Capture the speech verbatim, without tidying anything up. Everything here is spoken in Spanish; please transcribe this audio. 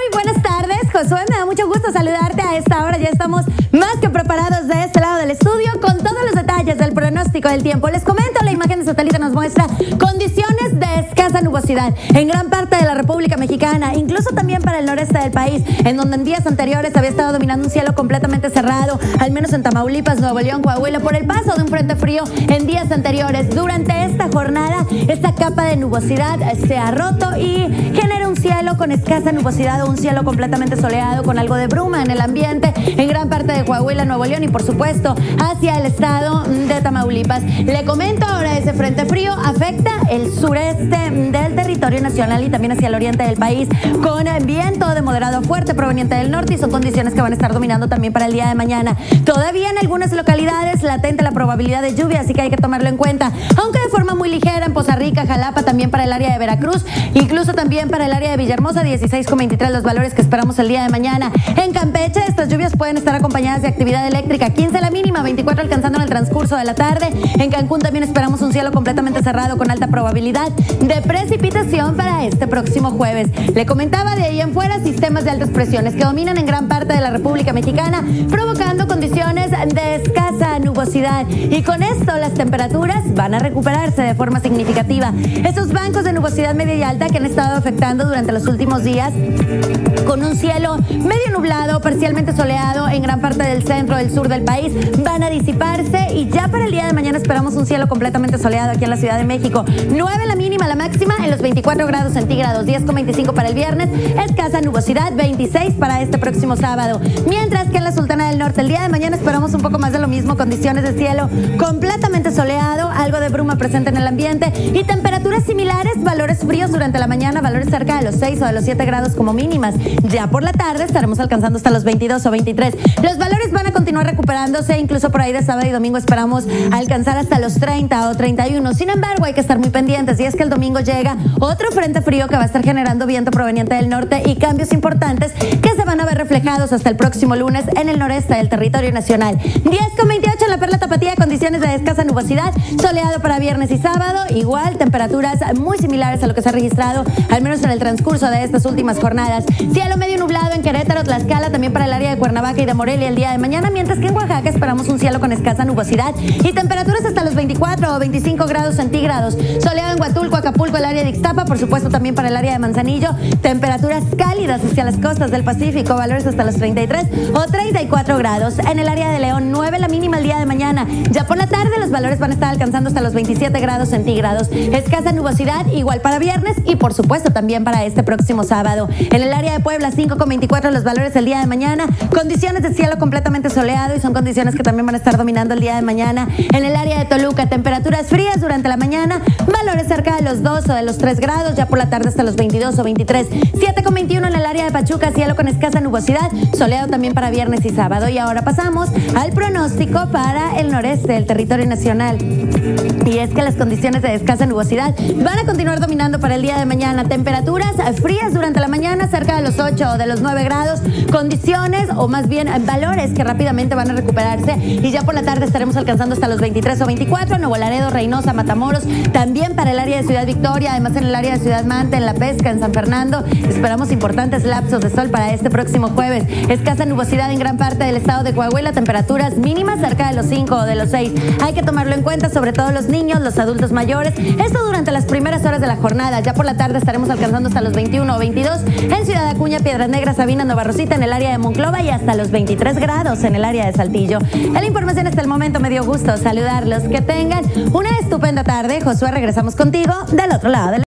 buenas tardes, Josué. Me da mucho gusto saludarte a esta hora. Ya estamos más que preparados de este lado del estudio con todos los detalles del pronóstico del tiempo. Les comento, la imagen de satélite nos muestra condiciones de escasa nubosidad en gran parte de la República Mexicana, incluso también para el noreste del país, en donde en días anteriores había estado dominando un cielo completamente cerrado, al menos en Tamaulipas, Nuevo León, Coahuila, por el paso de un frente frío en días anteriores. Durante esta jornada, esta capa de nubosidad se ha roto y genera un cielo con escasa nubosidad o un cielo completamente soleado con algo de bruma en el ambiente en gran parte de Coahuila, Nuevo León y por supuesto hacia el estado de Tamaulipas. Le comento ahora, ese frente frío afecta el sureste del territorio nacional y también hacia el oriente del país con viento de moderado a fuerte proveniente del norte y son condiciones que van a estar dominando también para el día de mañana. Todavía en algunas localidades latente la probabilidad de lluvia, así que hay que tomarlo en cuenta, aunque de forma muy ligera en Poza Rica, Jalapa, también para el área de Veracruz, incluso también para el área de Villahermosa, dieciséis con veintitrés los valores que esperamos el día de mañana. En Campeche estas lluvias pueden estar acompañadas de actividad eléctrica, quince la mínima, veinticuatro alcanzando en el transcurso de la tarde. En Cancún también esperamos un cielo completamente cerrado con alta probabilidad de precipitación para este próximo jueves. Le comentaba, de ahí en fuera, sistemas de altas presiones que dominan en gran parte de la República Mexicana, provocando condiciones de escasa nubosidad y con esto las temperaturas van a recuperarse de forma significativa. Estos bancos de nubosidad media y alta que han estado afectando durante los últimos días con un cielo medio nublado, parcialmente soleado en gran parte del centro, del sur del país, van a disiparse y ya para el día de mañana esperamos un cielo completamente soleado aquí en la Ciudad de México. nueve la mínima, la máxima en los veinticuatro grados centígrados, diez con veinticinco para el viernes, escasa nubosidad, veintiséis para este próximo sábado. Mientras que en la Sultana del Norte el día de mañana esperamos un poco más de lo mismo, condiciones de cielo completamente soleado, algo de bruma presente en el ambiente y temperaturas similares, valores fríos durante la mañana, valores cerca de los seis o de los siete grados como mínimas. Ya por la tarde estaremos alcanzando hasta los veintidós o veintitrés. Los valores van a continuar recuperándose, incluso por ahí de sábado y domingo esperamos alcanzar hasta los treinta o treinta y uno. Sin embargo, hay que estar muy pendientes y es que el domingo llega otro frente frío que va a estar generando viento proveniente del norte y cambios importantes que se van a ver reflejados hasta el próximo lunes en el noreste del territorio nacional. diez con veintiocho en la Perla Tapatía, condiciones de escasa nubosidad, soleado para viernes y sábado, igual temperaturas muy similares a lo que se ha registrado al menos en el transcurso de estas últimas jornadas. Cielo medio nublado en Querétaro, Tlaxcala, también para el área de Cuernavaca y de Morelia el día de mañana, mientras que en Oaxaca esperamos un cielo con escasa nubosidad y temperaturas hasta los veinticuatro o veinticinco grados centígrados. Soleado en Huatulco, Acapulco, el área de Ixtapa, por supuesto también para el área de Manzanillo, temperaturas cálidas hacia las costas del Pacífico, valores hasta los treinta y tres o treinta y cuatro grados. En el área de León, nueve la mínima el día de mañana. Ya por la tarde los valores van a estar alcanzando hasta los veintisiete grados centígrados. Escasa nubosidad igual para viernes y por supuesto también para este próximo sábado. En el área de Puebla, cinco con veinticuatro los valores el día de mañana. Condiciones de cielo completamente soleado y son condiciones que también van a estar dominando el día de mañana. En el área de Toluca, temperaturas frías durante la mañana, valores cerca de los dos o de los tres grados, ya por la tarde hasta los veintidós o veintitrés. siete con veintiuno en el área de Pachuca, cielo con escasa nubosidad, soleado también para viernes y sábado. Y ahora pasamos al pronóstico para el noreste del territorio nacional. Y es que las condiciones de escasa nubosidad van a continuar dominando para el día de mañana. Temperaturas frías durante la mañana, cerca de los ocho o de los nueve grados. Condiciones, o más bien valores que rápidamente van a recuperarse. Y ya por la tarde estaremos alcanzando hasta los veintitrés o veinticuatro. Nuevo Laredo, Reynosa, Matamoros. También para el área de Ciudad Victoria. Además en el área de Ciudad Mante, en La Pesca, en San Fernando. Esperamos importantes lapsos de sol para este próximo jueves. Escasa nubosidad en gran parte del estado de Coahuila. Temperaturas mínimas cerca de los cinco o de los seis. Hay que tomarlo en cuenta, sobre todo los niños, los adultos mayores. Esto durante las primeras horas de la jornada. Ya por la tarde estaremos alcanzando hasta los veintiuno o veintidós en Ciudad Acuña, Piedras Negras, Sabina, Nueva Rosita, en el área de Monclova y hasta los veintitrés grados en el área de Saltillo. En la información hasta el momento me dio gusto saludarlos. Que tengan una estupenda tarde. Josué, regresamos contigo del otro lado del